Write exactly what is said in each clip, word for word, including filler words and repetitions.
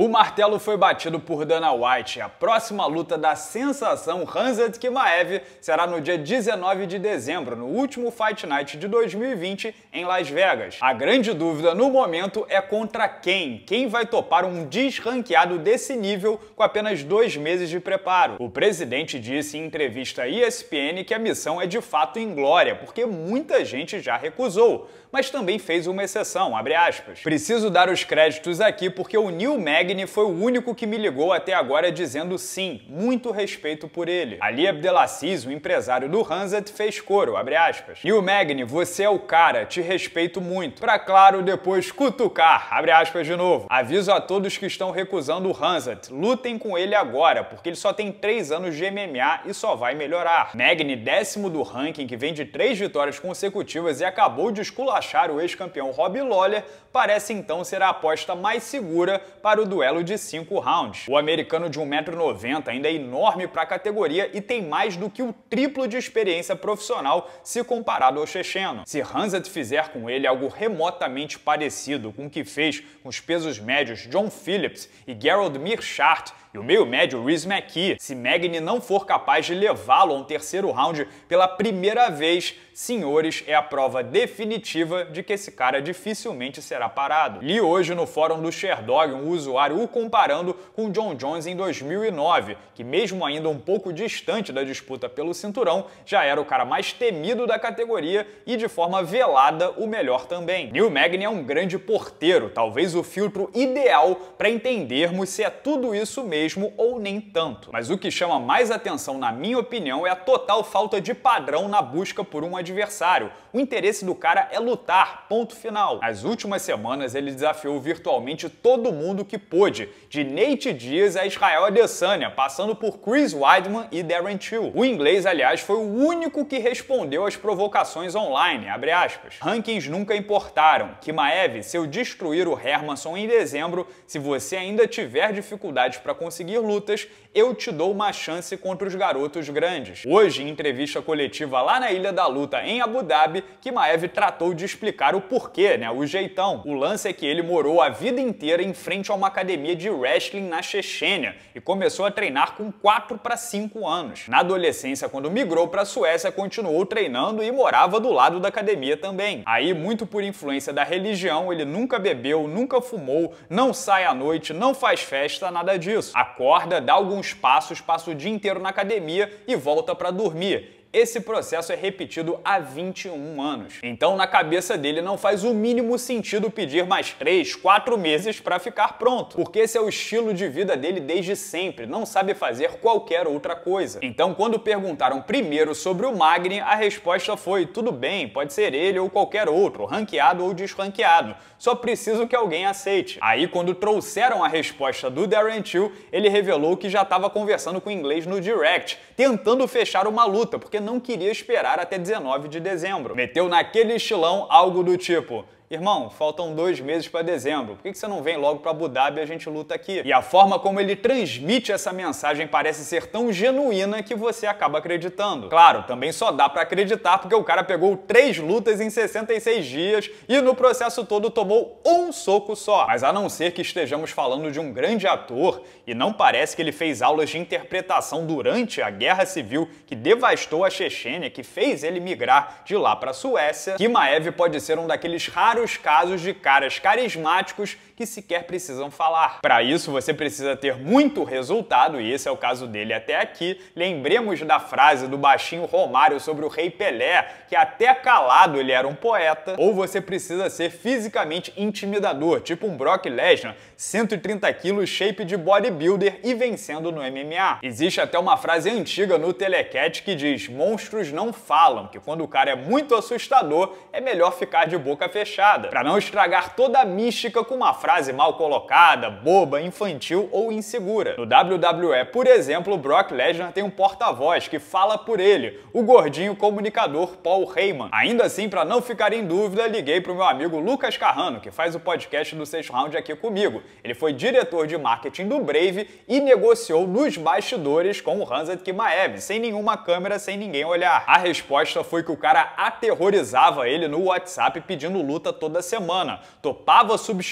O martelo foi batido por Dana White. A próxima luta da sensação Khamzat Chimaev será no dia dezenove de dezembro, no último Fight Night de dois mil e vinte em Las Vegas. A grande dúvida no momento é contra quem? Quem vai topar um desranqueado desse nível com apenas dois meses de preparo? O presidente disse em entrevista à E S P N que a missão é de fato inglória, porque muita gente já recusou, mas também fez uma exceção, abre aspas. Preciso dar os créditos aqui porque o Neil Magny foi o único que me ligou até agora dizendo sim, muito respeito por ele. Ali Abdelaziz, o empresário do Khamzat, fez coro, abre aspas. Neil Magny, você é o cara, te respeito muito. Pra claro, depois cutucar, abre aspas de novo. Aviso a todos que estão recusando o Khamzat, lutem com ele agora, porque ele só tem três anos de M M A e só vai melhorar. Magny, décimo do ranking, que vem de três vitórias consecutivas e acabou de esculachar o ex-campeão Robbie Lawler, parece então ser a aposta mais segura para o duelo de cinco rounds. O americano de um metro e noventa ainda é enorme para a categoria e tem mais do que o triplo de experiência profissional se comparado ao checheno. Se Khamzat fizer com ele algo remotamente parecido com o que fez com os pesos médios John Phillips e Gerald Meerschaert e o meio médio Rhys McKee, se Magny não for capaz de levá-lo a um terceiro round pela primeira vez, senhores, é a prova definitiva de que esse cara dificilmente será parado. Li hoje no fórum do Sherdog um usuário o comparando com John Jones em dois mil e nove, que mesmo ainda um pouco distante da disputa pelo cinturão, já era o cara mais temido da categoria e de forma velada o melhor também. Neil Magny é um grande porteiro, talvez o filtro ideal para entendermos se é tudo isso mesmo ou nem tanto. Mas o que chama mais atenção, na minha opinião, é a total falta de padrão na busca por um adversário. O interesse do cara é lutar, ponto final. Nas últimas semanas ele desafiou virtualmente todo mundo que pôde, de Nate Diaz a Israel Adesanya, passando por Chris Weidman e Darren Till. O inglês, aliás, foi o único que respondeu às provocações online, abre aspas. Rankings nunca importaram. Chimaev, se eu destruir o Hermansson em dezembro, se você ainda tiver dificuldades para conseguir conseguir lutas, eu te dou uma chance contra os garotos grandes. Hoje, em entrevista coletiva lá na Ilha da Luta, em Abu Dhabi, Chimaev tratou de explicar o porquê, né, o jeitão. O lance é que ele morou a vida inteira em frente a uma academia de wrestling na Chechênia e começou a treinar com quatro para cinco anos. Na adolescência, quando migrou para a Suécia, continuou treinando e morava do lado da academia também. Aí, muito por influência da religião, ele nunca bebeu, nunca fumou, não sai à noite, não faz festa, nada disso. Acorda, dá alguns passos, passa o dia inteiro na academia e volta para dormir. Esse processo é repetido há vinte e um anos. Então, na cabeça dele, não faz o mínimo sentido pedir mais três, quatro meses para ficar pronto, porque esse é o estilo de vida dele desde sempre, não sabe fazer qualquer outra coisa. Então, quando perguntaram primeiro sobre o Magny, a resposta foi: tudo bem, pode ser ele ou qualquer outro, ranqueado ou desranqueado, só preciso que alguém aceite. Aí, quando trouxeram a resposta do Darren Till, ele revelou que já estava conversando com o inglês no direct, tentando fechar uma luta, porque não queria esperar até dezenove de dezembro. Meteu naquele estilão algo do tipo: irmão, faltam dois meses para dezembro, por que você não vem logo para Abu Dhabi e a gente luta aqui? E a forma como ele transmite essa mensagem parece ser tão genuína que você acaba acreditando. Claro, também só dá para acreditar porque o cara pegou três lutas em sessenta e seis dias e no processo todo tomou um soco só. Mas a não ser que estejamos falando de um grande ator, e não parece que ele fez aulas de interpretação durante a Guerra Civil que devastou a Chechênia, que fez ele migrar de lá para a Suécia, Chimaev pode ser um daqueles raros os casos de caras carismáticos que sequer precisam falar. Para isso, você precisa ter muito resultado, e esse é o caso dele até aqui. Lembremos da frase do baixinho Romário sobre o Rei Pelé, que até calado ele era um poeta. Ou você precisa ser fisicamente intimidador, tipo um Brock Lesnar, cento e trinta quilos, shape de bodybuilder e vencendo no M M A. Existe até uma frase antiga no Telecat que diz: monstros não falam, que quando o cara é muito assustador, é melhor ficar de boca fechada, para não estragar toda a mística com uma frase mal colocada, boba, infantil ou insegura. No W W E, por exemplo, o Brock Lesnar tem um porta-voz que fala por ele, o gordinho comunicador Paul Heyman. Ainda assim, para não ficar em dúvida, liguei para o meu amigo Lucas Carrano, que faz o podcast do Sexto Round aqui comigo. Ele foi diretor de marketing do Brave e negociou nos bastidores com o Khamzat Chimaev, sem nenhuma câmera, sem ninguém olhar. A resposta foi que o cara aterrorizava ele no WhatsApp pedindo luta toda semana, topava substituir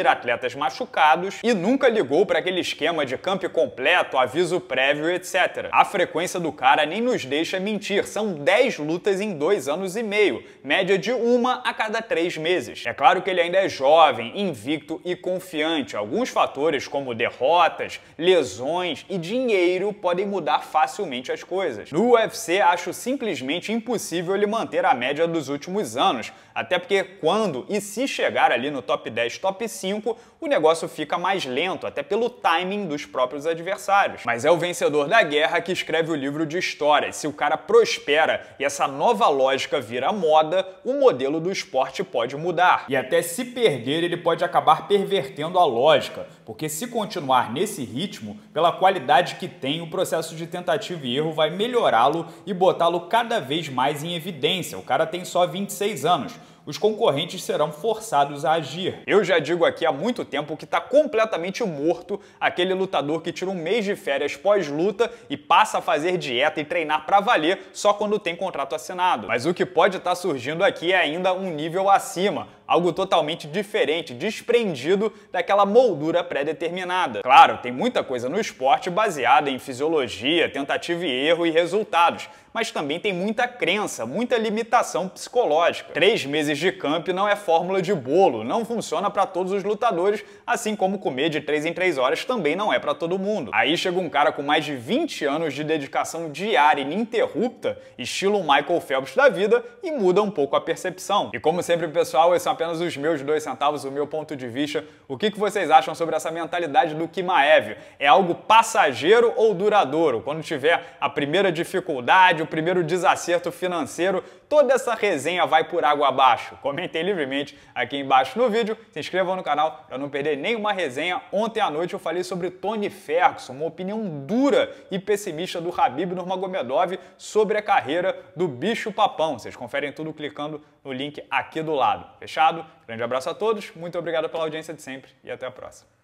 atletas machucados e nunca ligou para aquele esquema de camp completo, aviso prévio, etcétera. A frequência do cara nem nos deixa mentir, são dez lutas em dois anos e meio, média de uma a cada três meses. É claro que ele ainda é jovem, invicto e confiante. Alguns fatores como derrotas, lesões e dinheiro podem mudar facilmente as coisas. No U F C, acho simplesmente impossível ele manter a média dos últimos anos, até porque quando e se chegar ali no top dez, top cinco, o negócio fica mais lento, até pelo timing dos próprios adversários. Mas é o vencedor da guerra que escreve o livro de histórias. Se o cara prospera e essa nova lógica vira moda, o modelo do esporte pode mudar. E até se perder, ele pode acabar pervertendo a lógica, porque se continuar nesse ritmo, pela qualidade que tem, o processo de tentativa e erro vai melhorá-lo e botá-lo cada vez mais em evidência. O cara tem só vinte e seis anos. Os concorrentes serão forçados a agir. Eu já digo aqui há muito tempo que está completamente morto aquele lutador que tira um mês de férias pós-luta e passa a fazer dieta e treinar pra valer só quando tem contrato assinado. Mas o que pode estar surgindo aqui é ainda um nível acima, algo totalmente diferente, desprendido daquela moldura pré-determinada. Claro, tem muita coisa no esporte baseada em fisiologia, tentativa e erro e resultados, mas também tem muita crença, muita limitação psicológica. Três meses de camp não é fórmula de bolo, não funciona para todos os lutadores, assim como comer de três em três horas também não é para todo mundo. Aí chega um cara com mais de vinte anos de dedicação diária ininterrupta, estilo Michael Phelps da vida, e muda um pouco a percepção. E como sempre, pessoal, esses são apenas os meus dois centavos, o meu ponto de vista. O que que vocês acham sobre essa mentalidade do Chimaev? É algo passageiro ou duradouro? Quando tiver a primeira dificuldade, o primeiro desacerto financeiro, toda essa resenha vai por água abaixo. Comentem livremente aqui embaixo no vídeo, se inscrevam no canal para não perder nenhuma resenha. Ontem à noite eu falei sobre Tony Ferguson, uma opinião dura e pessimista do Khabib Nurmagomedov sobre a carreira do bicho papão. Vocês conferem tudo clicando no link aqui do lado. Fechado? Grande abraço a todos, muito obrigado pela audiência de sempre e até a próxima.